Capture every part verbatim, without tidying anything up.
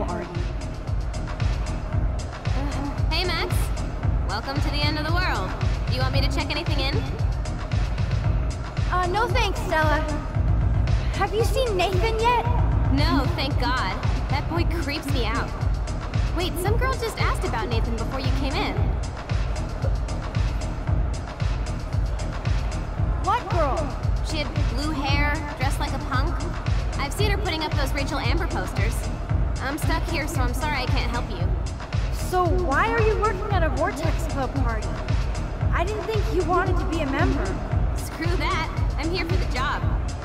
party. Uh, hey, Max. Welcome to the end of the world. Do you want me to check anything in? Uh, no thanks, Stella. Have you seen Nathan yet? No, thank God. That boy creeps me out. Wait, some girl just asked about Nathan before you came in. What girl? She had blue hair, dressed like a punk. I've seen her putting up those Rachel Amber posters. I'm stuck here, so I'm sorry I can't help you. So why are you working at a Vortex Club party? I didn't think you wanted to be a member. Screw that. I'm here for the job.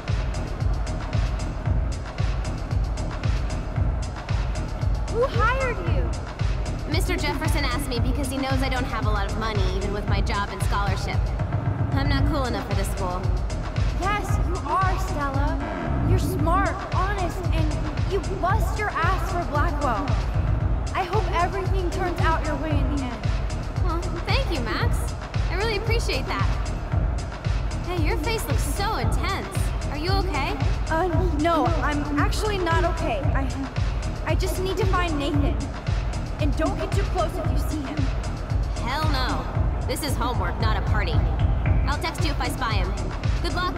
Who hired you? Mister Jefferson asked me because he knows I don't have a lot of money, even with my job and scholarship. I'm not cool enough for this school. Yes, you are, Stella. You're smart, honest, and you bust your ass for Blackwell. I hope everything turns out your way in the end. Well, thank you, Max. I really appreciate that. Hey, your face looks so intense. Are you okay? Uh, no, I'm actually not okay. I, I just need to find Nathan. And don't get too close if you see him. Hell no. This is homework, not a party. I'll text you if I spy him. Good luck.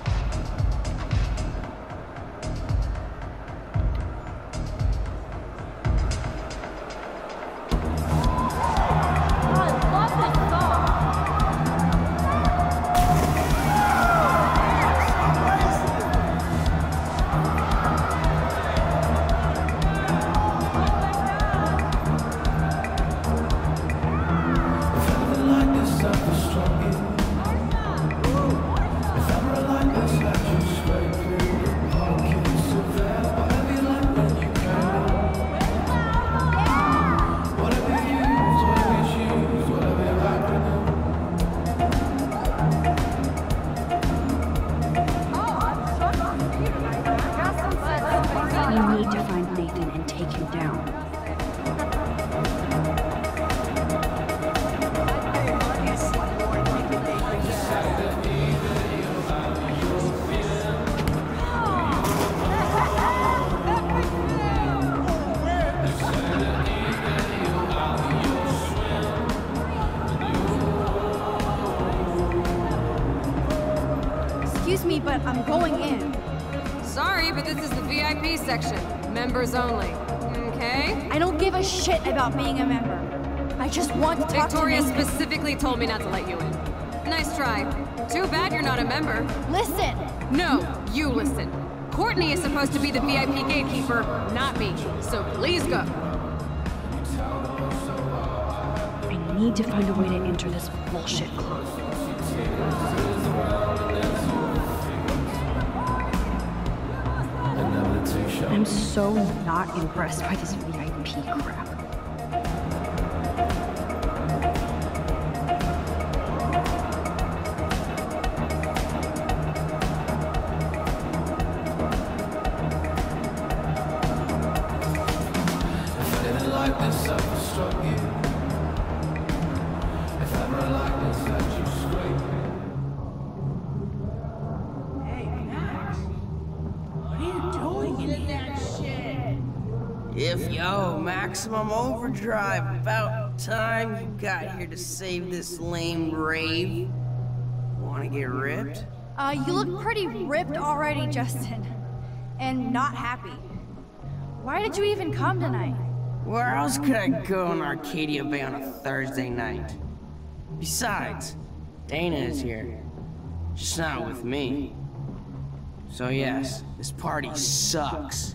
But I'm going in. Sorry, but this is the V I P section. Members only. Okay? I don't give a shit about being a member. I just want to talk Victoria to Nathan. specifically told me not to let you in. Nice try. Too bad you're not a member. Listen! No, you listen. Courtney is supposed to be the V I P gatekeeper, not me. So please go. I need to find a way to enter this bullshit club. I'm so not impressed by this V I P crap. If yo, Maximum Overdrive, about time you got here to save this lame rave. Wanna get ripped? Uh, you look pretty ripped already, Justin. And not happy. Why did you even come tonight? Where else could I go in Arcadia Bay on a Thursday night? Besides, Dana is here. Just not with me. So yes, this party sucks.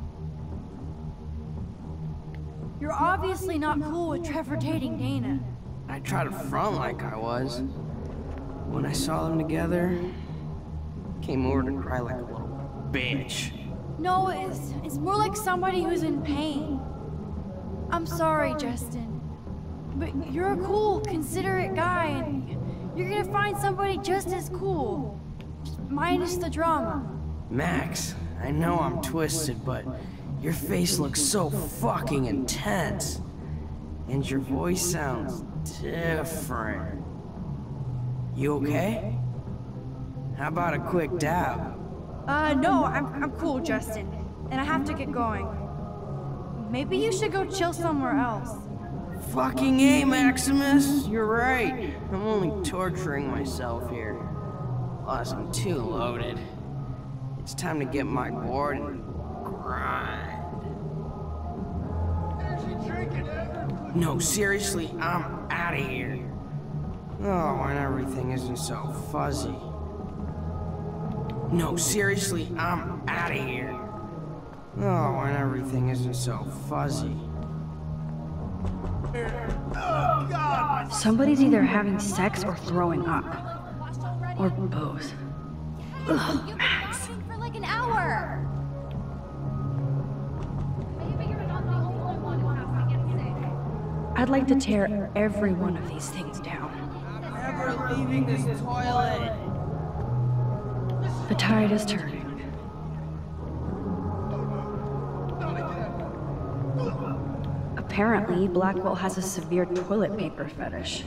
You're obviously not cool with Trevor dating Dana. I tried to front like I was. When I saw them together, came over to cry like a little bitch. No, it's, it's more like somebody who's in pain. I'm sorry, Justin. But you're a cool, considerate guy, and you're gonna find somebody just as cool. Just minus the drama. Max, I know I'm twisted, but your face looks so fucking intense. And your voice sounds different. You okay? How about a quick dab? Uh, no, I'm, I'm cool, Justin. And I have to get going. Maybe you should go chill somewhere else. Fucking A, Maximus! You're right. I'm only torturing myself here. Plus, I'm too loaded. It's time to get my board and grind. No, seriously, I'm out of here. Oh, and everything isn't so fuzzy. No, seriously, I'm out of here. Oh, and everything isn't so fuzzy. Somebody's either having sex or throwing up. Or both. Ugh, You've been Max. laughing for like an hour. Maybe you're not the only one who has to get sick. I'd like to tear every one of these things down. Never leaving this toilet. The tide is turning. Apparently, Blackwell has a severe toilet paper fetish.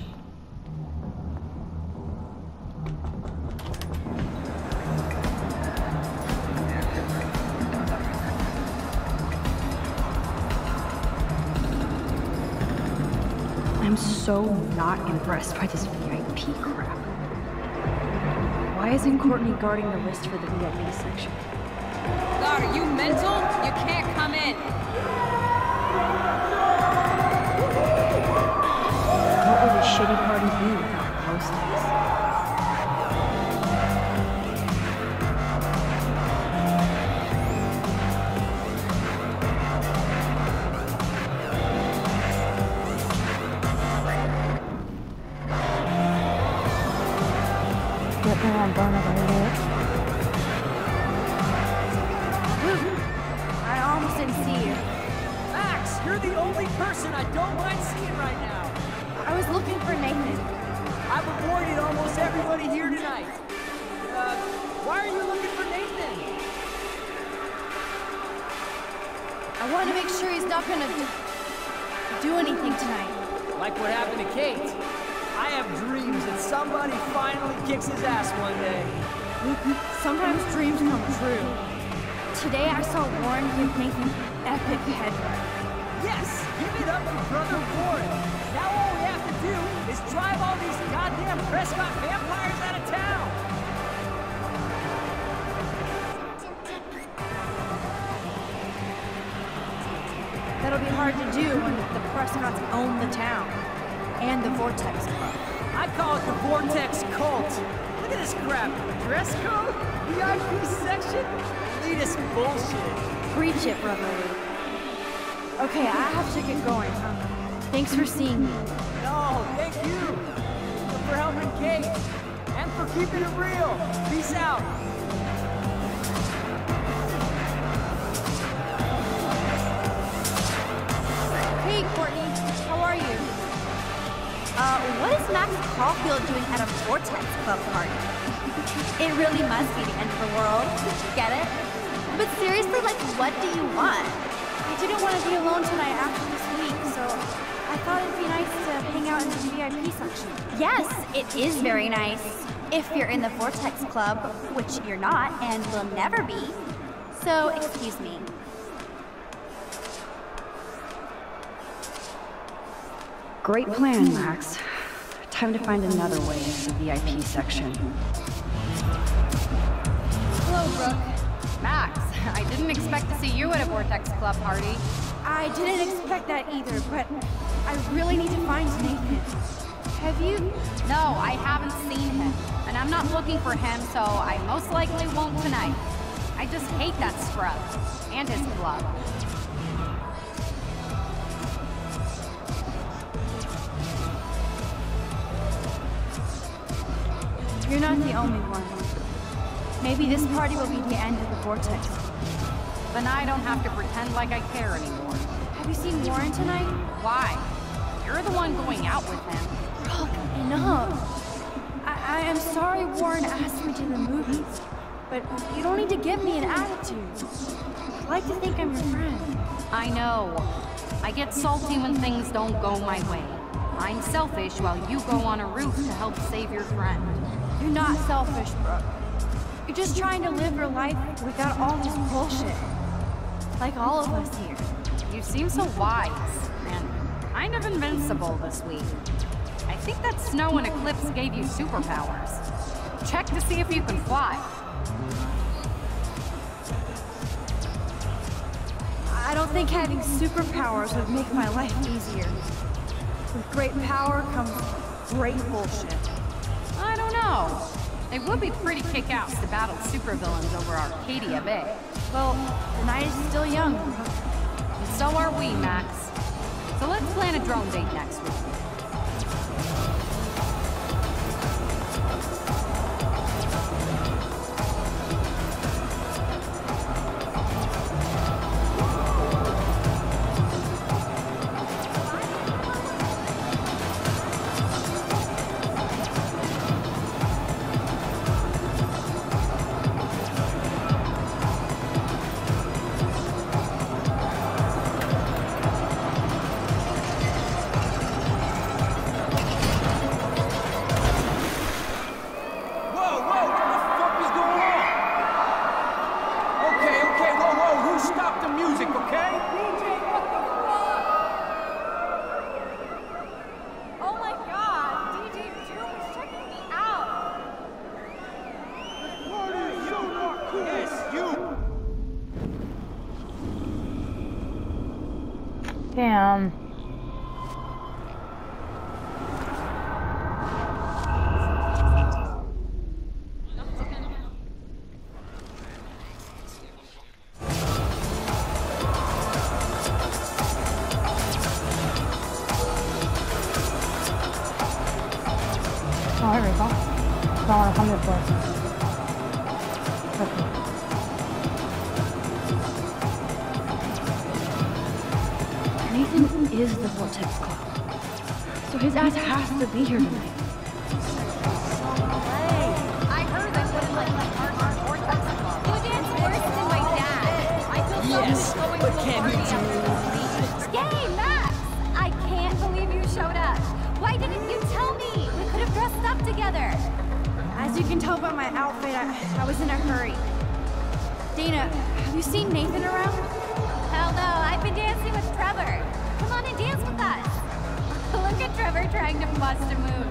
I'm so not impressed by this V I P crap. Why isn't Courtney guarding the list for the V I P section? God, are you mental? You can't come in. What would a shitty party be without postings? Get there on Barnaby. I almost didn't see you. Max, you're the only person I don't mind seeing right now. I was looking for Nathan. I've avoided almost everybody here tonight. Uh, why are you looking for Nathan? I want to make sure he's not gonna do, do anything tonight. Like what happened to Kate. I have dreams that somebody finally kicks his ass one day. Sometimes dreams come true. Today I saw Warren give Nathan epic headbutt. Yes, give it up for Brother Warren. Now all we have to do is drive all these goddamn Prescott vampires out of town. That'll be hard to do when the Prescotts own the town. And the Vortex Club. I call it the Vortex Cult. Look at this crap. Dress code? V I P section? Elitist bullshit. Preach it, brother Luke. Okay, I have to get going. Um, thanks for seeing me. No, thank you. For helping Kate. And for keeping it real. Peace out. Hey, Courtney. How are you? Uh, what is Max Caulfield doing at a Vortex Club party? It really must be the end of the world. Get it? But seriously, like, what do you want? I didn't want to be alone tonight after this week, so I thought it'd be nice to hang out in the V I P section. Yes, it is very nice. If you're in the Vortex Club, which you're not and will never be. So, excuse me. Great plan, Max. Time to find another way into the V I P section. Hello, Brooke. Max, I didn't expect to see you at a Vortex Club party. I didn't expect that either, but I really need to find Nathan. Have you? No, I haven't seen him. And I'm not looking for him, so I most likely won't tonight. I just hate that scrub. And his club. You're not the only one. Maybe this party will be the end of the Vortex. Then I don't have to pretend like I care anymore. Have you seen Warren tonight? Why? You're the one going out with him. Brooke, enough. I, I am sorry Warren asked me to the movies, but you don't need to give me an attitude. I like to think I'm your friend. I know. I get salty when things don't go my way. I'm selfish while you go on a roof to help save your friend. You're not selfish, Brooke. You're just trying to live your life without all this bullshit. Like all of us here. You seem so wise and kind of invincible this week. I think that snow and eclipse gave you superpowers. Check to see if you can fly. I don't think having superpowers would make my life easier. With great power comes great bullshit. I don't know. It would be pretty kick-ass to battle supervillains over Arcadia Bay. Well, the night is still young. And so are we, Max. So let's plan a drone date next week. Damn. Oh, here we go. It's on one hundred percent. Okay. Nathan is the Vortex Club, so his ass has to be here tonight. I heard they wouldn't let my partner Vortex Club. You dance worse than my dad. I feel so Yes, going but to a can party you after this. Yay, Max! I can't believe you showed up. Why didn't you tell me? We could have dressed up together. As you can tell by my outfit, I, I was in a hurry. Dana, have you seen Nathan around? Hell no, I've been dancing with Trevor. Come on and dance with us. Look at Trevor trying to bust a move.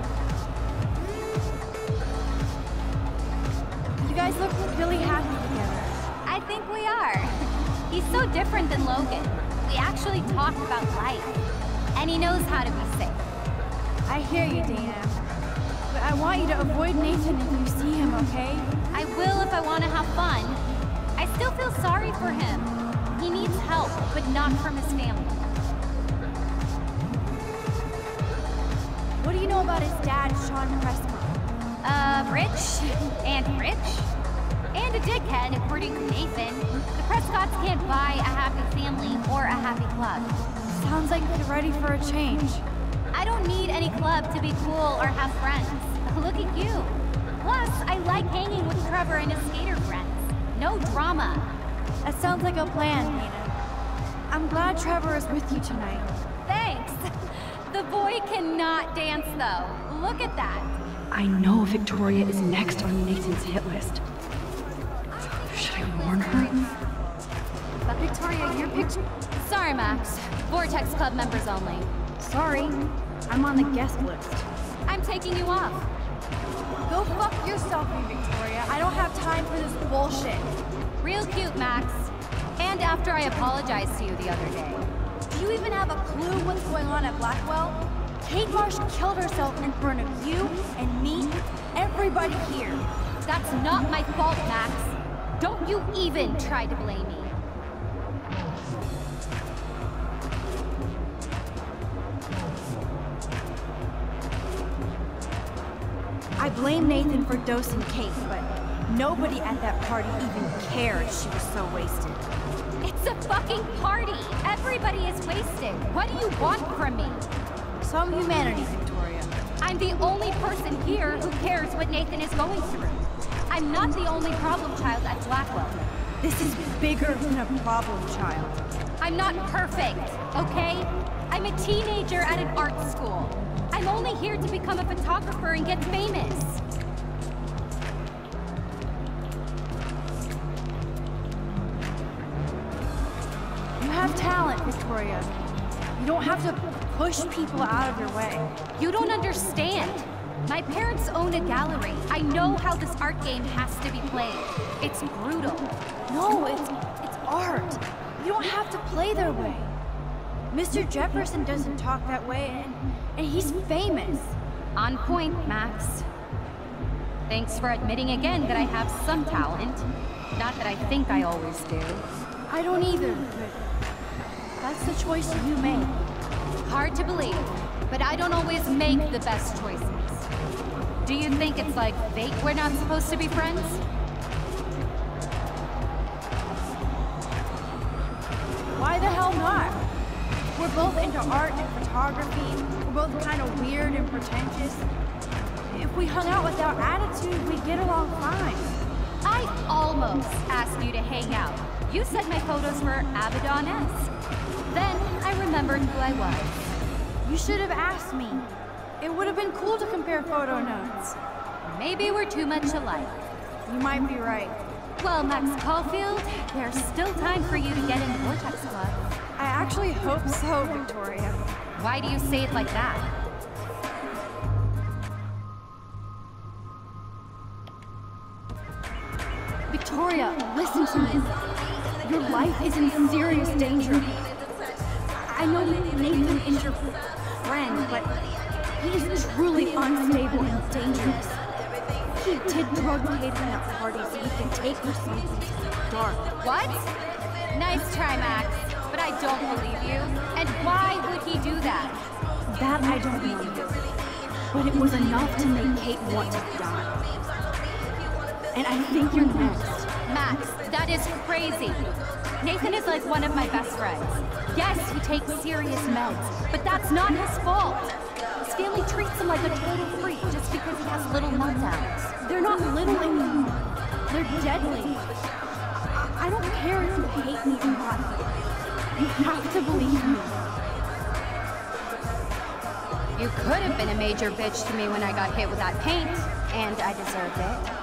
You guys look really happy together. I think we are. He's so different than Logan. We actually talk about life. And he knows how to be safe. I hear you, Dana. But I want you to avoid Nathan if you see him, okay? I will if I want to have fun. I still feel sorry for him. He needs help, but not from his family. What do you know about his dad, Sean Prescott? Uh, rich and rich. And a dickhead, according to Nathan. The Prescotts can't buy a happy family or a happy club. Sounds like they're ready for a change. I don't need any club to be cool or have friends. Look at you. Plus, I like hanging with Trevor and his skater friends. No drama. That sounds like a plan, Dana. I'm glad Trevor is with you tonight. Thanks. The boy cannot dance, though. Look at that. I know Victoria is next on Nathan's hit list. Should I warn her? But Victoria, your picture... Sorry, Max. Vortex Club members only. Sorry, I'm on the guest list. I'm taking you off. Go fuck yourself, you Victoria. I don't have time for this bullshit. Real cute, Max. And after I apologized to you the other day. Do you even have a clue what's going on at Blackwell? Kate Marsh killed herself in front of you and me, everybody here. That's not my fault, Max. Don't you even try to blame me. I blame Nathan for dosing Kate, but nobody at that party even cared she was so wasted. It's a fucking party. Everybody is wasted. What do you want from me? Some humanity, Victoria. I'm the only person here who cares what Nathan is going through. I'm not the only problem child at Blackwell. This is bigger than a problem child. I'm not perfect, okay? I'm a teenager at an art school. I'm only here to become a photographer and get famous. You have talent, Victoria. You don't have to push people out of your way. You don't understand. My parents own a gallery. I know how this art game has to be played. It's brutal. No, it's it's art. You don't have to play their way. Mister Jefferson doesn't talk that way, and, and he's famous. On point, Max. Thanks for admitting again that I have some talent. Not that I think I always do. I don't either, but that's the choice you made. Hard to believe, but I don't always make the best choices. Do you think it's like fate we're not supposed to be friends? Why the hell not? We're both into art and photography. We're both kind of weird and pretentious. If we hung out without attitude, we'd get along fine. I almost asked you to hang out. You said my photos were Abaddon-esque. Then I remembered who I was. You should have asked me. It would have been cool to compare photo notes. Maybe we're too much alike. You might be right. Well, Max Caulfield, there's still time for you to get in the Vortex Club. I actually hope so, Victoria. Why do you say it like that? Victoria, listen to me. Your life is in serious danger. I know Nathan is your friend, but he is truly unstable and dangerous. He did drug Caitlin at parties so he can take her something dark. What? Nice try, Max, but I don't believe you. And why would he do that? That I don't know. But it was enough to make Kate want to die. And I think you're next. Max, that is crazy. Nathan is like one of my best friends. Yes, he takes serious meds, but that's not his fault. His family treats him like a total freak just because he has little meltdowns. They're not little anymore. They're deadly. I don't care if you hate me or not. You have to believe me. You could have been a major bitch to me when I got hit with that paint, and I deserved it.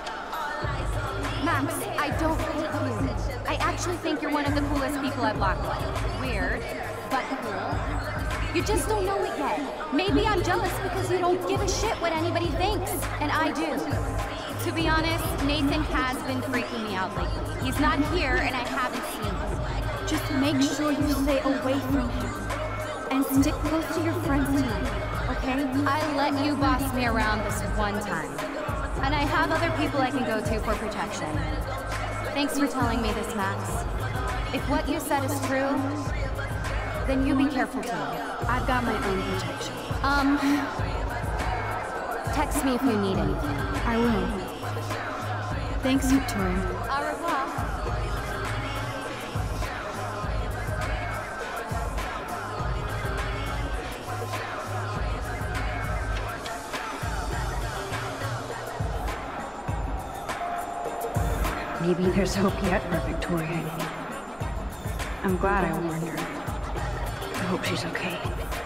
Max, I don't hate you. I actually think you're one of the coolest people I've walked with. Weird, but cool. You just don't know it yet. Maybe I'm jealous because you don't give a shit what anybody thinks, and I do. To be honest, Nathan has been freaking me out lately. He's not here, and I haven't seen him. Just make sure you stay away from him. And stick close to your friends tonight, okay? I let you boss me around this one time. And I have other people I can go to for protection. Thanks for telling me this, Max. If what you said is true, then you be careful too. I've got my own protection. Um, text me if you need anything. I will. Thanks, Victoria. Au revoir. Maybe there's hope yet for Victoria. I'm glad I warned her. I hope she's okay.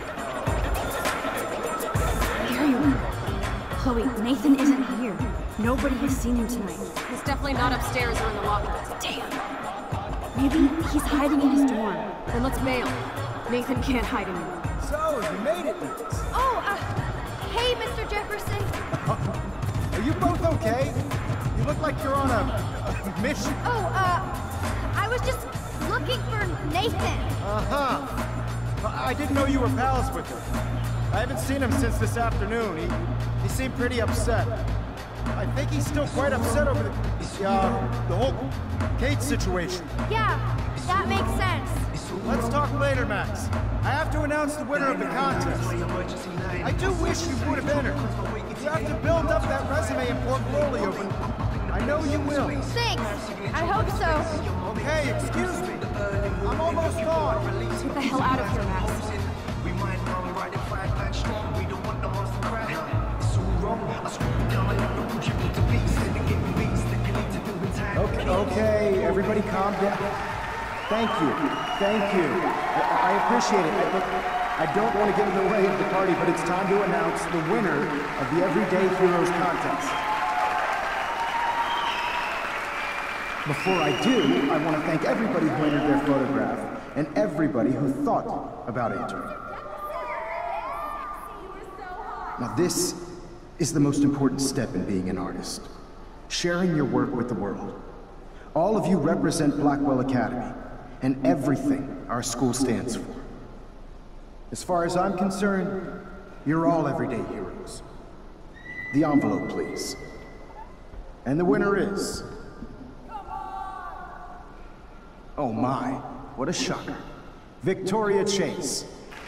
There you are. Chloe, Nathan isn't here. Nobody has seen him tonight. He's definitely not upstairs or in the locker. Damn. Maybe he's hiding in his dorm. Then let's bail. Nathan can't hide anymore. So, you made it, Lucas. Oh, uh, hey, Mister Jefferson. Are you both okay? You look like you're on a, a mission. Oh, uh, I was just looking for Nathan. Uh-huh. I didn't know you were pals with him. I haven't seen him since this afternoon. He, he seemed pretty upset. I think he's still quite upset over the, uh, the whole Kate situation. Yeah, that makes sense. Let's talk later, Max. I have to announce the winner of the contest. I do wish you would have entered. You have to build up that resume and portfolio, but I know you will. Thanks. I hope so. Okay, excuse me. I'm almost gone. Get the hell out of here, Max. Okay, okay, everybody calm down. Thank you, thank you. I, I appreciate it. I, I don't want to get in the way of the party, but it's time to announce the winner of the Everyday Heroes contest. Before I do, I want to thank everybody who entered their photograph, and everybody who thought about entering. Now this is the most important step in being an artist. Sharing your work with the world. All of you represent Blackwell Academy, and everything our school stands for. As far as I'm concerned, you're all everyday heroes. The envelope, please. And the winner is... Oh my, what a shocker. Victoria Chase.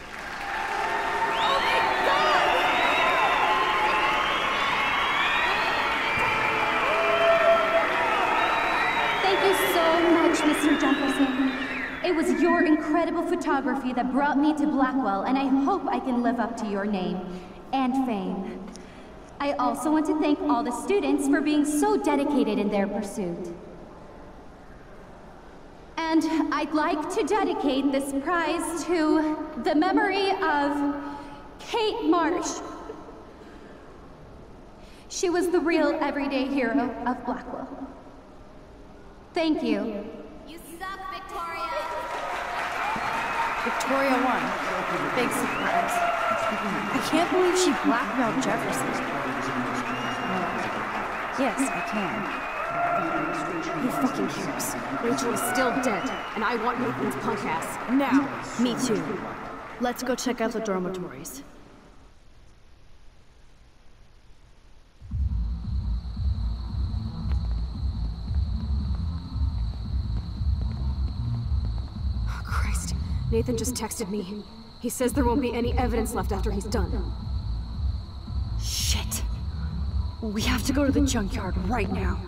Thank you so much, Mister Jefferson. It was your incredible photography that brought me to Blackwell, and I hope I can live up to your name and fame. I also want to thank all the students for being so dedicated in their pursuit. And I'd like to dedicate this prize to the memory of Kate Marsh. She was the real everyday hero of Blackwell. Thank you. You suck, Victoria! Victoria won. Big surprise. I can't believe she blackmailed Jefferson. Yes, I can. Who fucking cares? Rachel is still dead, and I want Nathan's punk ass. Now! Me too. Let's go check out the dormitories. Oh, Christ. Nathan just texted me. He says there won't be any evidence left after he's done. Shit. We have to go to the junkyard right now.